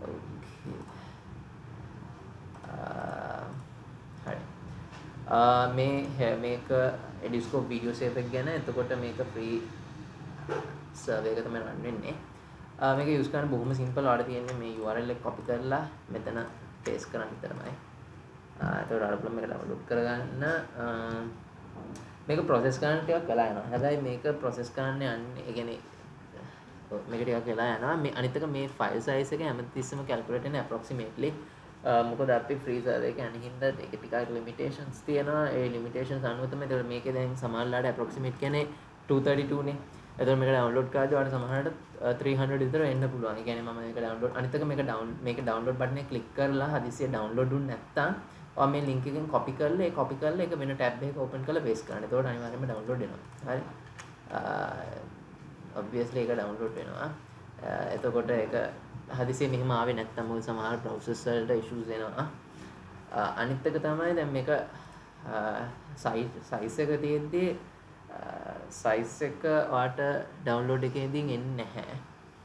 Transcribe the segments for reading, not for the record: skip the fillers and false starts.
ඕකේ හරි මේක එඩිස්කෝප් video save එක ගැන එතකොට මේක ෆ්‍රී සර්වර් එක තමයි රන් වෙන්නේ මේක යූස් කරන්න බොහොම සිම්පල් ඔයාලට තියෙන්නේ මේ URL එක copy කරලා මෙතන paste කරන්න විතරමයි එතකොට අර ප්‍රොබ්ලම් එක ඩවුන්ලෝඩ් කරගන්න මේක process කරන්න ටිකක් වෙලා යනවා හැබැයි මේක process කරන්න යන්නේ ඒ කියන්නේ මේක ටිකක් වෙලා යනවා මේ අනිත් එක මේ file size එක හැමතිස්සෙම calculate වෙන්නේ approximately මොකද අපි free server එක යන හින්දා ඒක ටිකක් limitations තියෙනවා ඒ limitations අනුව තමයි ඒතකොට මේකේ දැන් සමහරලාට approximate කියන්නේ 232 නේ එතකොට මේක download කරද්දී ඔයාලට සමහරවිට 300 විතර එන්න පුළුවන්. ඒ කියන්නේ මම මේක download අනිත් එක මේක download button එක click කරලා හදිසියෙ download වුනේ නැත්තම් ඔයා මේ link එකෙන් copy කරලා ඒක වෙන tab එකක open කරලා paste කරන්න. එතකොට අනිවාර්යයෙන්ම download වෙනවා. හරි. obviously ඒක download වෙනවා. එතකොට ඒක හදිසියෙ මෙහෙම ආවේ නැත්තම් මොකද සමහර browsers වලට issues එනවා. අනිත් එක තමයි දැන් මේක size එක තියෙද්දි size එක ඔයාට download එකේදී එන්නේ නැහැ.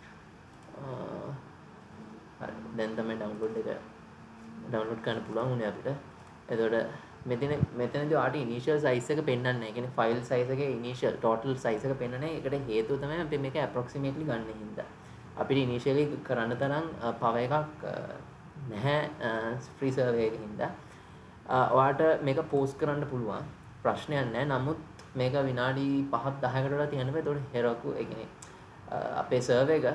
හරි දැන් තමයි download කරන්න පුළුවන් උනේ අපිට. එතකොට මෙතනදී ඔයාට initial size එක පෙන්වන්නේ නැහැ. ඒ කියන්නේ file size එකේ initial total size එක පෙන්වන්නේ නැහැ. ඒකට හේතුව තමයි අපි මේක approximately ගන්න හින්දා. අපිට initially කරන්න තරම් power එකක් නැහැ free server එකකින් හින්දා. ඔයාට මේක post කරන්න පුළුවන්. ප්‍රශ්නයක් නැහැ. නමුත් මේක විනාඩි 5ක් 10කට වඩා තියන්න බෑ. ඒතකොට හෙරකු ඒ කියන්නේ අපේ සර්වර් එක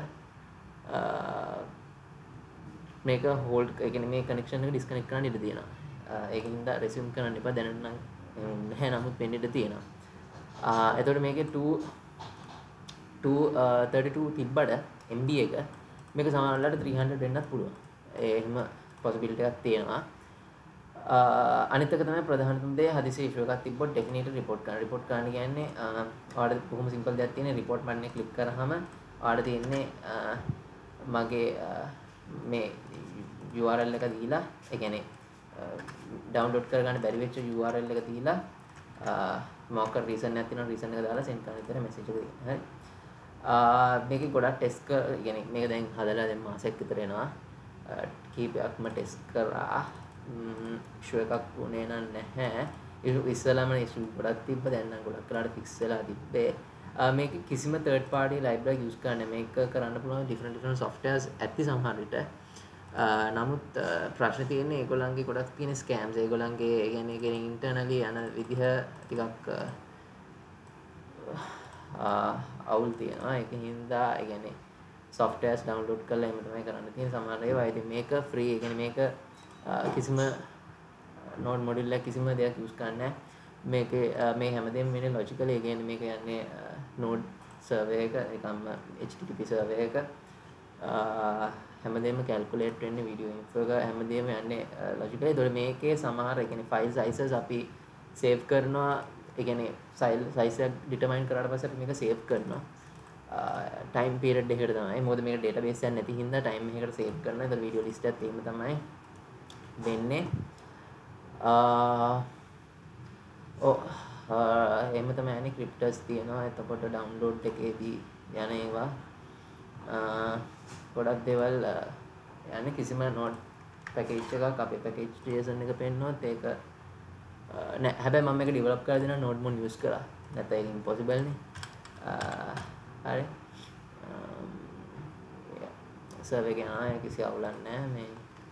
මේක හෝල්ඩ් ඒ කියන්නේ මේ කනෙක්ෂන් එක ඩිස්කනෙක්ට් කරන්න ඉඩ තියෙනවා. ඒකින්ද රෙසියුම් කරන්න එපා. දැනට නම් නැහැ නමුත් වෙන්න ඉඩ තියෙනවා. එතකොට මේකේ 232 තිබ්බට MB එක මේක සමහරවිට 300 වෙන්නත් පුළුවන්. එහෙම possibility එකක් තියෙනවා. අනිත් එක තමයි ප්‍රධානතම දේ හදිසි ඉෂුව එකක් තිබ්බොත් ඩෙෆිනිට්ලි report කරන්න කියන්නේ ඔයාලට බොහොම සිම්පල් දෙයක් තියෙන report button එක click කරාම ඔයාලට තියෙන්නේ මගේ මේ URL එක දීලා ඒ කියන්නේ download කරගන්න බැරි වෙච්ච URL එක දීලා මොකක් reason එකක් තියෙනවා reason එක දාලා send කරන්න විතර message එක දෙන්න. හරි. මේකේ ගොඩක් test කියන්නේ මේක දැන් හදලා දැන් මාසයක් විතර එනවා. කීපයක්ම test කරා issue එකක් වුණේ නැහැ. ඉස්සෙල්ලාම issue ගොඩක් තිබ්බ දැන් නම් ගොඩක් කරලා fix වෙලා තිබ්බේ. මේක කිසිම third party library use කරන්න මේක කරන්න පුළුවන් different softwares ඇති සමහර විට. නමුත් ප්‍රශ්නේ තියෙන්නේ ඒගොල්ලන්ගේ ගොඩක් තියෙන scams. ඒගොල්ලන්ගේ කියන්නේ internally යන විදිහ ටිකක් අවුල් තියෙනවා. ඒක හින්දා ඒ කියන්නේ softwares download කරලා එහෙම තමයි කරන්න තියෙන්නේ සමහර ඒවා. ඉතින් මේක free. ඒ කියන්නේ මේක කිසිම node module එක කිසිම දෙයක් use කරන්නේ නැහැ. මේකේ මේ හැමදේම වෙන්නේ logically. ඒ කියන්නේ මේක යන්නේ node server එක නිකම්ම HTTP server එක හැමදේම calculate වෙන්නේ video info එක හැමදේම යන්නේ logically. ඒතකොට මේකේ සමහර ඒ කියන්නේ file sizes අපි save කරනවා. ඒ කියන්නේ size එක determine කරාට පස්සේ අපි මේක save කරනවා. time period එකකට තමයි. මොකද මේක database එකක් නැති හින්දා time එකකට save කරනවා. ඒතකොට video list එකත් එහෙම තමයි වෙන්නේ. එහෙම තමයි අනේ cryptos තියෙනවා. එතකොට download එකේදී යන ඒවා ගොඩක් දේවල් යන්නේ කිසිම node package එකක් අපේ package JSON එක පෙන්නනොත් ඒක නෑ. හැබැයි මම මේක develop කරලා දෙනවා node mon use කරලා. නැත්නම් ඒක impossible නේ. හරි. server එකේ ආයේ කිසි අවුලක් නැහැ මේ.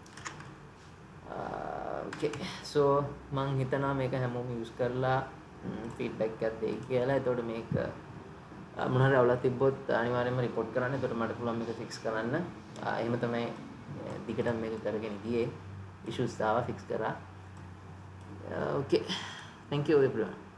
okay so මම හිතනවා මේක හැමෝම use කරලා feedback එකක් දෙයි කියලා. එතකොට මේක මොන හරි අවුලක් තිබ්බොත් අනිවාර්යයෙන්ම report කරන්න. එතකොට මට පුළුවන් මේක fix කරන්න. එහෙම තමයි දිගටම මේක කරගෙන ගියේ. issues ආවා fix කරා. okay thank you everyone.